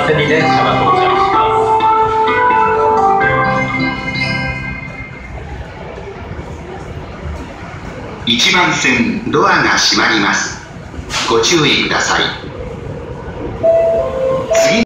番線に電車が到着します。 1番線ドアが閉まります。ご注意ください。